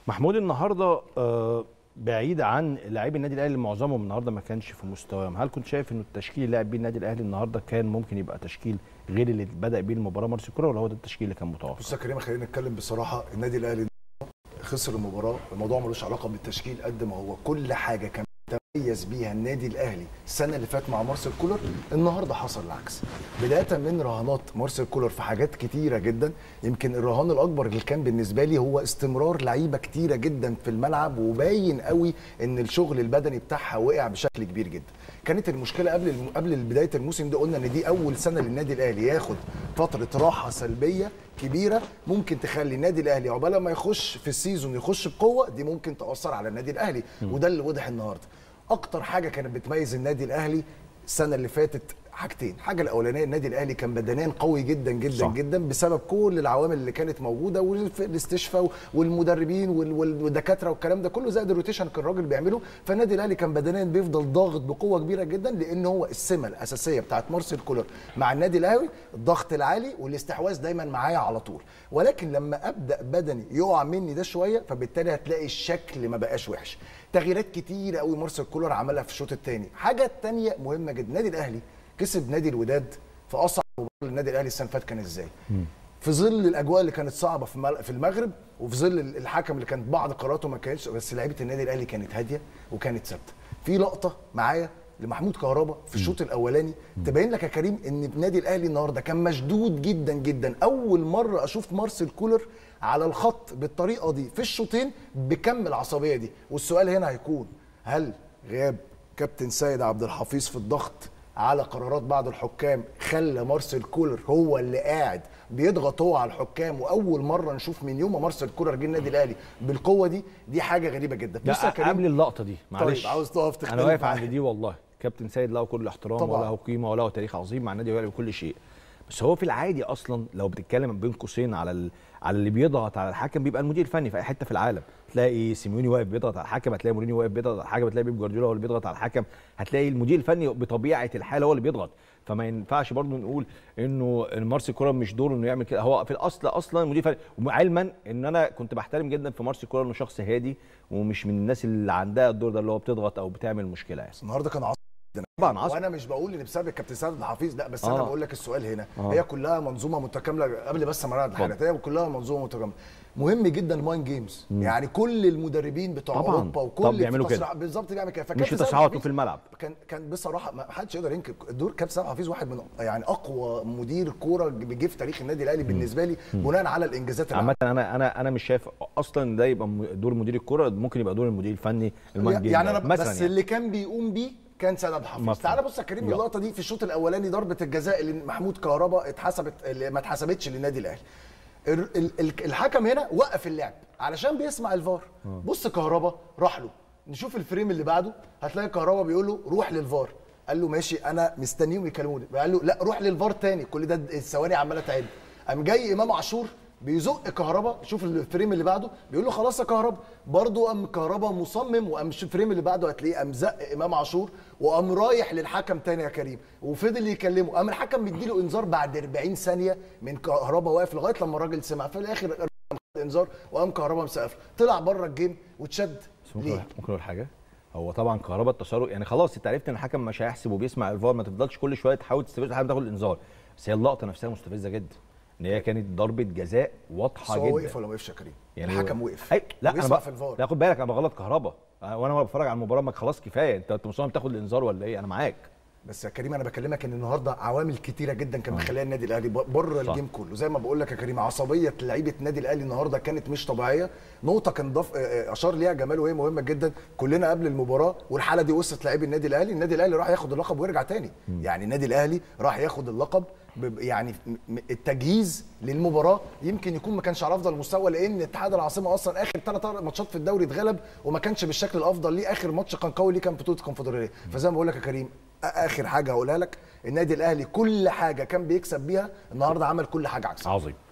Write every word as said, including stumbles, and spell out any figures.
محمود النهارده آه بعيد عن لاعبي النادي الاهلي معظمهم النهارده ما كانش في مستواهم، هل كنت شايف انه التشكيل اللي لعب بيه النادي الاهلي النهارده كان ممكن يبقى تشكيل غير اللي بدا بيه المباراه مارسيل كولر، ولا هو ده التشكيل اللي كان متوقع؟ بص يا كريم، خلينا نتكلم بصراحه. النادي الاهلي خسر المباراه، الموضوع ملوش علاقه بالتشكيل قد ما هو كل حاجه كان تميز بيها النادي الاهلي السنه اللي فاتت مع مارسيل كولر النهارده حصل العكس. بدايه من رهانات مارسيل كولر في حاجات كتيره جدا، يمكن الرهان الاكبر اللي كان بالنسبه لي هو استمرار لعيبه كتيره جدا في الملعب، وباين قوي ان الشغل البدني بتاعها وقع بشكل كبير جدا. كانت المشكله قبل الم... قبل بدايه الموسم ده قلنا ان دي اول سنه للنادي الاهلي ياخد فتره راحه سلبيه كبيره ممكن تخلي النادي الاهلي عقبال ما يخش في السيزون يخش بقوه، دي ممكن تاثر على النادي الاهلي، وده اللي وضح النهارده. اكتر حاجه كانت بتميز النادي الاهلي السنه اللي فاتت حاجتين، حاجه الاولانيه النادي الاهلي كان بدنيا قوي جدا جدا صح. جدا بسبب كل العوامل اللي كانت موجوده والاستشفاء والمدربين والدكاتره والكلام ده كله، زائد الروتيشن كان الراجل بيعمله، فالنادي الاهلي كان بدنيا بيفضل ضاغط بقوه كبيره جدا، لان هو السمه الاساسيه بتاعت مارسيل كولر مع النادي الاهلي الضغط العالي والاستحواذ دايما معايا على طول. ولكن لما ابدا بدني يقع مني ده شويه، فبالتالي هتلاقي الشكل ما بقاش وحش. تغييرات كتيره قوي مارسيل كولر عملها في الشوط الثاني. حاجه ثانيه مهمه جدا، النادي الاهلي كسب نادي الوداد في اصعب مباراه للنادي الاهلي السنه اللي فاتت. كان ازاي؟ مم. في ظل الاجواء اللي كانت صعبه في المغرب، وفي ظل الحكم اللي كانت بعض قراراته ما كانتش، بس لعيبه النادي الاهلي كانت هاديه وكانت ثابته. في لقطه معايا لمحمود كهربا في الشوط الاولاني تبين لك يا كريم ان النادي الاهلي النهارده كان مشدود جدا جدا. اول مره اشوف مارسيل كولر على الخط بالطريقه دي في الشوطين بكم العصبيه دي. والسؤال هنا هيكون، هل غياب كابتن سيد عبد الحفيظ في الضغط على قرارات بعض الحكام خلى مارسيل كولر هو اللي قاعد بيضغط هو على الحكام، واول مره نشوف من يوم ما مارسيل كولر جه النادي الاهلي بالقوه دي؟ دي حاجه غريبه جدا. بص يا كريم، قبل اللقطه دي معلش، طيب عاوز تقف تختلف؟ انا واقف عند دي والله. كابتن سيد له كل الاحترام وله قيمه وله تاريخ عظيم مع النادي الاهلي وكل شيء، بس هو في العادي اصلا لو بتتكلم بين قوسين على ال... على اللي بيضغط على الحكم بيبقى المدير الفني في اي حته في العالم. تلاقي سيميوني واقف بيضغط على الحكم، هتلاقي مورينيو واقف بيضغط على الحكم، هتلاقي بيب جوارديولا هو اللي بيضغط على الحكم، هتلاقي المدير الفني بطبيعه الحال هو اللي بيضغط. فما ينفعش برضو نقول انه مارسيل كولر مش دوره انه يعمل كده. هو في الاصل اصلا مدير فني، وعلما ان انا كنت بحترم جدا في مارسيل كولر انه شخص هادي ومش من الناس اللي عندها الدور ده اللي هو بتضغط او بتعمل مشكله يعني. النهارده كان عصر طبعا عصر. وانا مش بقول ان بسبب الكابتن سيد الحفيظ، لا، بس آه. انا بقول لك السؤال هنا آه. هي كلها منظومه متكامله. قبل بس ما نعرض الحاجات، هي كلها منظومه متكامله. مهم جدا المايند جيمز، يعني كل المدربين بتوع طبعًا. اوروبا وكل بيعملوا كده بالظبط بيعمل كده. مش في تصريحاته في الملعب كان كان بصراحه ما حدش يقدر ينكر دور كابتن سيد الحفيظ، واحد من يعني اقوى مدير كوره جه في تاريخ النادي الاهلي بالنسبه لي بناء على الانجازات. عامه انا انا انا مش شايف اصلا ده يبقى دور مدير الكوره، ممكن يبقى دور المدير الفني المايند يعني انا بس يعني. اللي كان بيقوم بيه كان سيد عبد الحفيظ. تعالى بص يا كريم اللقطه دي في الشوط الاولاني، ضربه الجزاء اللي محمود كهربا اتحسبت، اللي ما اتحسبتش للنادي الاهلي. الحكم هنا وقف اللعب علشان بيسمع الفار. بص كهربا راح له، نشوف الفريم اللي بعده هتلاقي كهربا بيقول له روح للفار. قال له ماشي انا مستنيهم يكلموني. قال له لا روح للفار تاني. كل ده الثواني عماله تعد. قام جاي امام عاشور بيزق كهربا، شوف الفريم اللي بعده بيقول له خلاص يا كهربا، برضه قام كهربا مصمم، وقام الفريم اللي بعده هتلاقيه قام زق امام عاشور وقام رايح للحكم تاني يا كريم وفضل يكلمه. قام الحكم مديله انذار بعد أربعين ثانيه من كهربا واقف لغايه لما الراجل سمع. في الاخر خد انذار وقام كهربا مسقف، طلع بره الجيم واتشد. ليه؟ ممكن اقول حاجه؟ هو طبعا كهربا التصرف يعني خلاص انت عرفت ان الحكم مش هيحسب وبيسمع الفار، ما تفضلش كل شويه تحاول تستفز لحد ما تاخد الانذار. بس هي اللقطه نفسها مستفزه جدا، ان هي كانت ضربه جزاء واضحه جدا. هو وقف ولا ما وقفش يا كريم؟ يعني الحكم وقف. أي... لا انا بقى في الفار. لا خد بالك انا بغلط كهربا وانا بتفرج على المباراه، ما خلاص كفايه انت انت مصمم تاخد الانذار ولا ايه؟ انا معاك. بس يا كريم انا بكلمك ان النهارده عوامل كتيره جدا كان مخليها النادي الاهلي بره الجيم كله. زي ما بقول لك يا كريم، عصبيه لعيبه النادي الاهلي النهارده كانت مش طبيعيه. نقطه كان ضاف اشار ليها جمال وهي مهمه جدا، كلنا قبل المباراه والحاله دي وصلت لاعبي النادي الاهلي، النادي الاهلي راح ياخد اللقب ويرجع تاني. م. يعني النادي الاهلي راح ياخد اللقب، يعني التجهيز للمباراه يمكن يكون ما كانش على افضل مستوى، لان اتحاد العاصمه اصلا اخر ثلاث ماتشات في الدوري اتغلب وما كانش بالشكل الافضل ليه. اخر ماتش كان قوي ليه كان بطوله الكونفدراليه. فزي ما بقول لك يا كريم، اخر حاجه هقولها لك، النادي الاهلي كل حاجه كان بيكسب بيها النهارده عمل كل حاجه عكسها. عظيم.